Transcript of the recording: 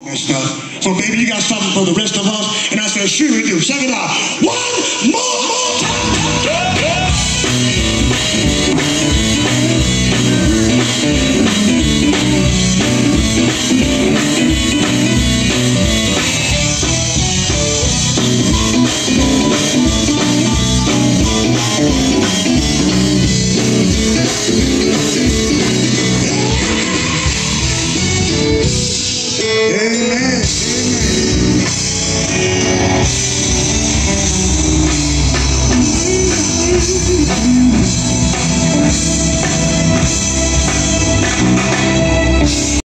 and stuff. So baby, you got something for the rest of us? And I said, sure we do. Check it out. One more time.